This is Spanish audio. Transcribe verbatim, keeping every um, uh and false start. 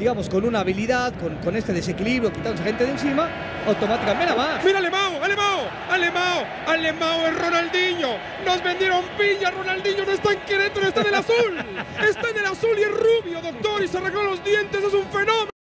digamos, con una habilidad, con, con este desequilibrio, quitándose gente de encima, automáticamente. Mira más. Mira Alemão, Alemão, Alemão, Alemão es Ronaldinho. Nos vendieron piña, Ronaldinho no está en Querétaro, está en el azul. Está en el azul y es rubio, doctor, y se arregló los dientes, es un fenómeno.